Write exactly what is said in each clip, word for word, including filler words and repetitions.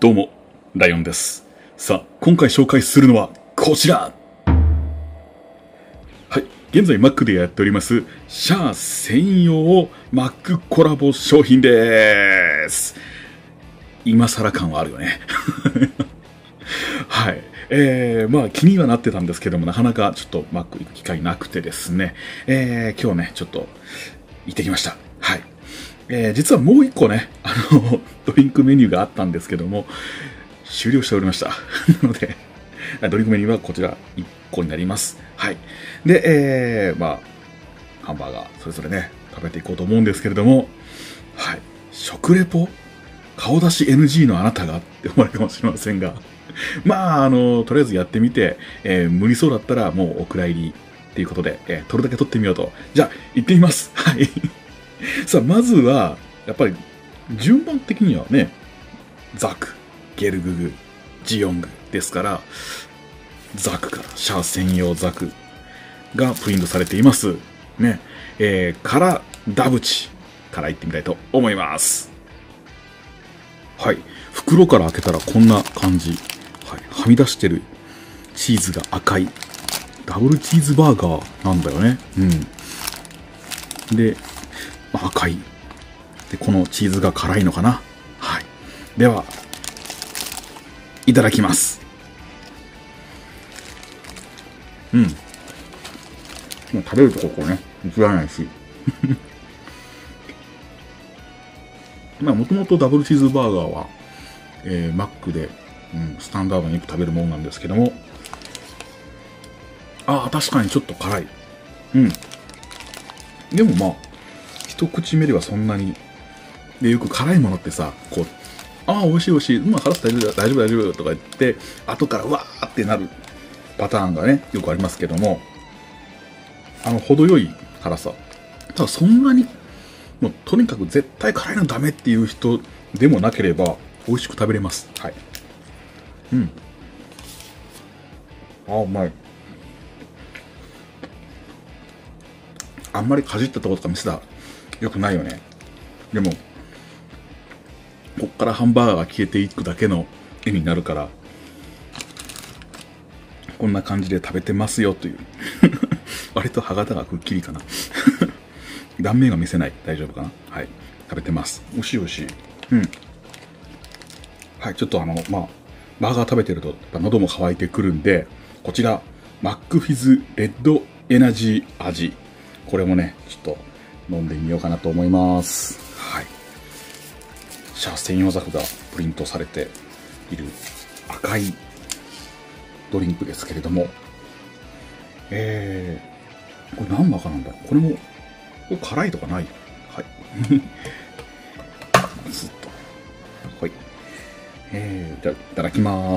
どうも、ライオンです。さあ、今回紹介するのはこちら。はい、現在 Mac でやっております、シャア専用 Mac コラボ商品です。今更感はあるよね。はい。えー、まあ気にはなってたんですけども、なかなかちょっと Mac 行く機会なくてですね、えー、今日ね、ちょっと行ってきました。はい。えー、実はもう一個ね、あの、ドリンクメニューがあったんですけども、終了しておりました。なので、ドリンクメニューはこちらいっこになります。はい。で、えー、まあ、ハンバーガー、それぞれね、食べていこうと思うんですけれども、はい。食レポ顔出し エヌジー のあなたがって思われるかもしれませんが、まあ、あの、とりあえずやってみて、えー、無理そうだったらもうお蔵入りっていうことで、えー、取るだけ取ってみようと。じゃあ、行ってみます。はい。さあ、まずは、やっぱり、順番的にはね、ザク、ゲルググ、ジヨングですから、ザクから、シャア専用ザクがプリントされています。ね。えー、から、ダブチから行ってみたいと思います。はい。袋から開けたらこんな感じ。はい。はみ出してるチーズが赤い。ダブルチーズバーガーなんだよね。うん。で、赤い。で、このチーズが辛いのかな。はい。では、いただきます。うん。もう食べるとここね、映らないし。まあ、もともとダブルチーズバーガーは、えー、マックで、うん、スタンダードによく食べるものなんですけども、ああ、確かにちょっと辛い。うん。でもまあ、一口目ではそんなに、で、よく辛いものってさ、こう、ああ、美味しい美味しい、まあ、辛さ大丈夫大丈夫大丈夫とか言って、後からわーってなるパターンがね、よくありますけども、あの、程よい辛さ。ただ、そんなに、もう、とにかく絶対辛いのダメっていう人でもなければ、美味しく食べれます。はい。うん。ああ、うまい。あんまりかじったところとか見せたらよくないよね。でも、こっからハンバーガーが消えていくだけの絵になるから、こんな感じで食べてますよという。割と歯型がくっきりかな。断面が見せない。大丈夫かな。はい。食べてます。美味しい美味しい。うん。はい。ちょっとあの、まあ、バーガー食べてると、やっぱ喉も渇いてくるんで、こちら、マックフィズレッドエナジー味。これもね、ちょっと飲んでみようかなと思います。はい。シャア専用ザクがプリントされている赤いドリンクですけれども、えー、これ何マカなんだろう。これも、これ辛いとかない。はい。ずっと。はい。えー、じゃあ、いただきます。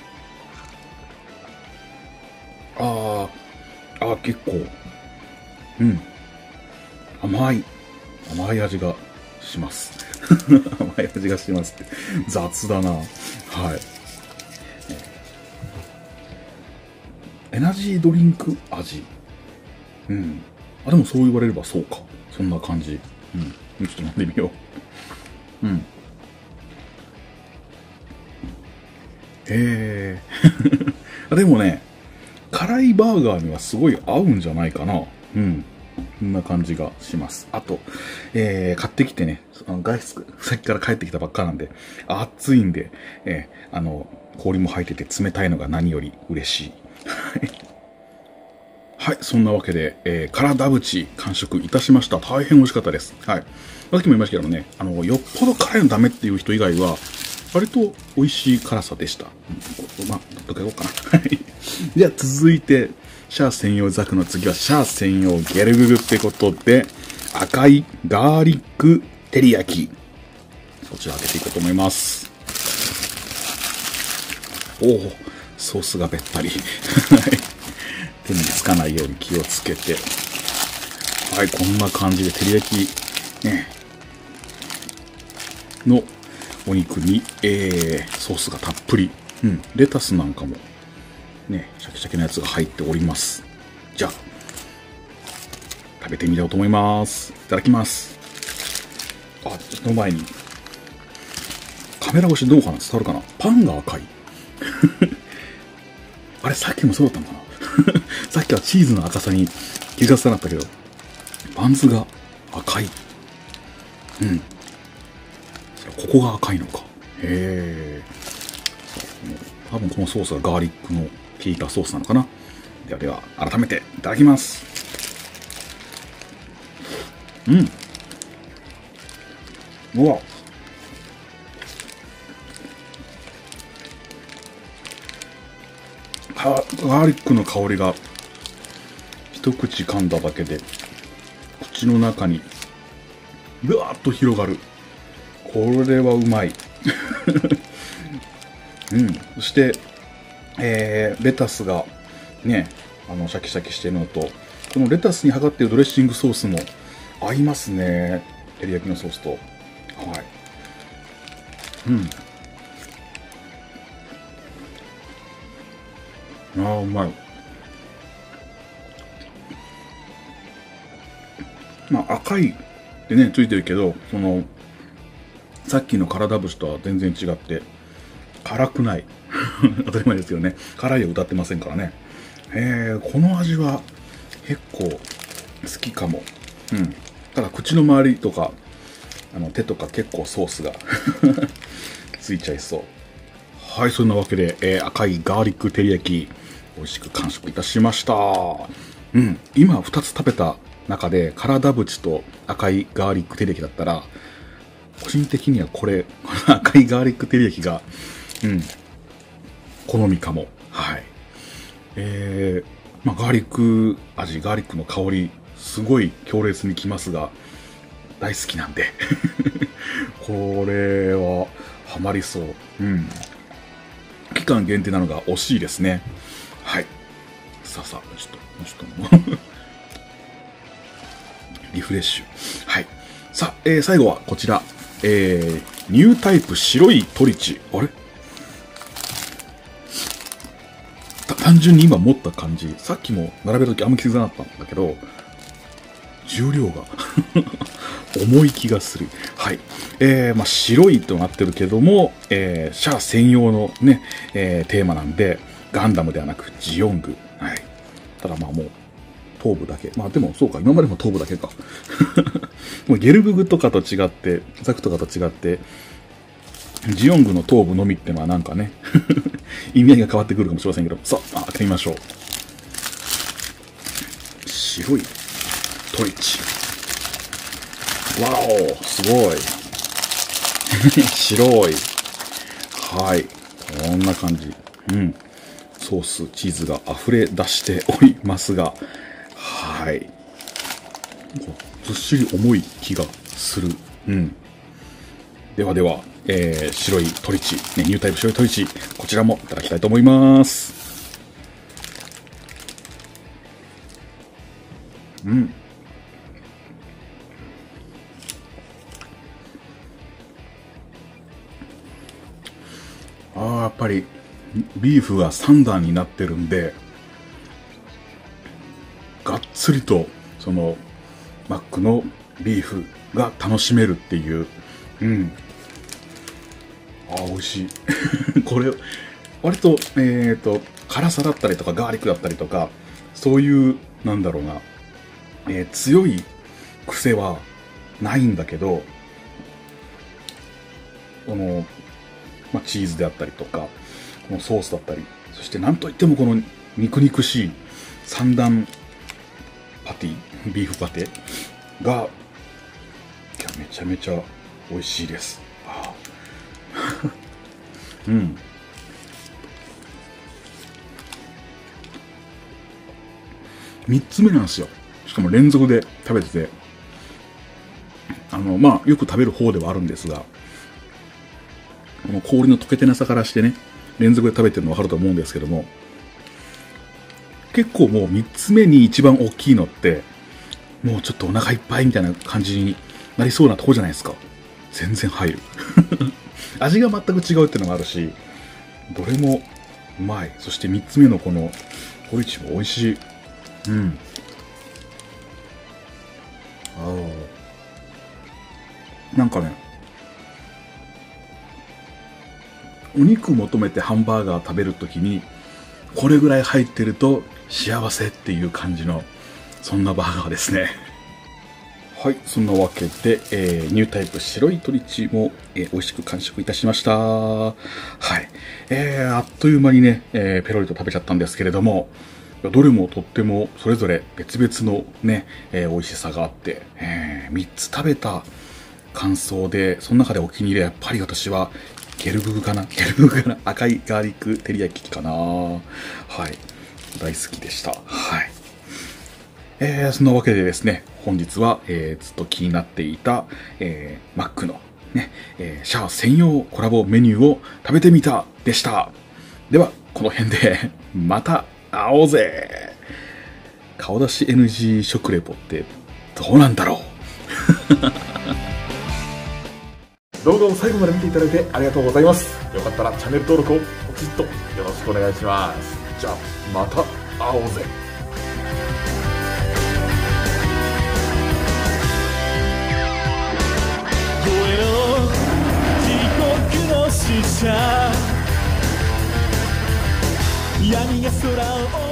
あー、あー、結構、うん。甘い。甘い味がします。甘い味がしますって。雑だな。はい。エナジードリンク味。うん。あ、でもそう言われればそうか。そんな感じ。うん。ちょっと飲んでみよう。うん。えー。でもね、辛いバーガーにはすごい合うんじゃないかな。うん。こんな感じがします。あと、えー、買ってきてね、あの外出、さっきから帰ってきたばっかなんで、暑いんで、えー、あの、氷も入ってて冷たいのが何より嬉しい。はい、そんなわけで、えー、辛ダブチ完食いたしました。大変美味しかったです。はい。さっきも言いましたけどね、あの、よっぽど辛いのダメっていう人以外は、割と美味しい辛さでした。うん、まあ、どっか行こうかな。はい。じゃあ続いて、シャア専用ザクの次はシャア専用ゲルググってことで、赤いガーリック照り焼き。こちら開けていこうと思います。おお、ソースがべったり。手につかないように気をつけて。はい、こんな感じで照り焼き、ね、のお肉に、えー、ソースがたっぷり。うん、レタスなんかも、ね、シャキシャキのやつが入っております。じゃあ、食べてみようと思います。いただきます。あ、その前に、噛カメラ越しどうかな、伝わるかな。パンが赤い。あれ、さっきもそうだったのかな。さっきはチーズの赤さに気がつかなかったけど、バンズが赤い。うん。ここが赤いのか。へえ。多分このソースはガーリックの効いたソースなのかな。ではでは、改めていただきます。うん。うわ。ガーリックの香りが一口噛んだだけで口の中にぶわーっと広がる。これはうまい。うん。そして、えー、レタスがね、あのシャキシャキしてるのと、このレタスにかかっているドレッシングソースも合いますね。照り焼きのソースと。はい。うん。ああ、うまい。まあ、赤いってね、ついてるけど、その、さっきの体節とは全然違って、辛くない。当たり前ですよね。辛いを歌ってませんからね。えー、この味は結構好きかも。うん。ただ、口の周りとか、あの手とか結構ソースがついちゃいそう。はい、そんなわけで、えー、赤いガーリック照り焼き、美味しく完食いたしました。うん、今ふたつ食べた中で、体縁と赤いガーリック照り焼きだったら、個人的にはこれ、この赤いガーリック照り焼きが、うん、好みかも。はい。えー、まあ、ガーリック味、ガーリックの香り、すごい強烈にきますが、大好きなんで。これは、ハマりそう。うん。期間限定なのが惜しいですね。はい。さあさあ、ちょっと、もうちょっと、リフレッシュ。はい。さあ、えー、最後はこちら。えー、ニュータイプ白いトリチ。あれ単純に今持った感じ。さっきも並べるときあんま気づかなかったんだけど、重量が重い気がする。はい。えー、まあ、白いとなってるけども、えー、シャア専用のね、えー、テーマなんで、ガンダムではなくジオング。はい。ただまあもう、頭部だけ。まあでもそうか、今までも頭部だけか。もうゲルブグとかと違って、ザクとかと違って、ジオングの頭部のみってのはなんかね、意味合いが変わってくるかもしれませんけど、さあ、開けてみましょう。白いトリッチ。わお、すごい。白い。はい。こんな感じ。うん。ソース、チーズが溢れ出しておりますが、はい。ずっしり重い気がする。うん。ではでは、えー、白いトリチ、ね、ニュータイプ白いトリチ、こちらもいただきたいと思います。うん。ああ、やっぱり、ビーフがさん段になってるんで、がっつりと、その、マックのビーフが楽しめるっていう、うん。ああ、美味しい。これ、割と、えっと、辛さだったりとか、ガーリックだったりとか、そういう、なんだろうな、えー、強い癖はないんだけど、この、まあ、チーズであったりとか、このソースだったり、そしてなんといってもこの肉肉しい三段パティ、ビーフパテが、めちゃめちゃ美味しいです。ああうん。三つ目なんですよ。しかも連続で食べてて、あの、まあ、よく食べる方ではあるんですが、この氷の溶けてなさからしてね、連続で食べてるの分かると思うんですけども、結構もう三つ目に一番大きいのって、もうちょっとお腹いっぱいみたいな感じになりそうなとこじゃないですか。全然入る。味が全く違うっていうのもあるし、どれもうまい。そして三つ目のこのトリチも美味しい。うん。ああ。なんかね、 お肉求めてハンバーガー食べるときに、これぐらい入ってると幸せっていう感じの、そんなバーガーですね。はい、そんなわけで、えー、ニュータイプ白いトリチも、えー、美味しく完食いたしました。はい。えー、あっという間にね、えー、ペロリと食べちゃったんですけれども、どれもとってもそれぞれ別々のね、えー、美味しさがあって、えー、みっつ食べた感想で、その中でお気に入りはやっぱり私は、ゲルブグかなゲルブグかな赤いガーリック照り焼きかな。はい。大好きでした。はい。えー、そんなわけでですね、本日は、えー、ずっと気になっていた、えー、マックのね、えー、シャア専用コラボメニューを食べてみたでした。では、この辺でまた会おうぜ。顔出し エヌジー 食レポってどうなんだろう。動画を最後まで見ていただいてありがとうございます。よかったらチャンネル登録をポチッとよろしくお願いします。じゃあ、また会おうぜ。 闇が空を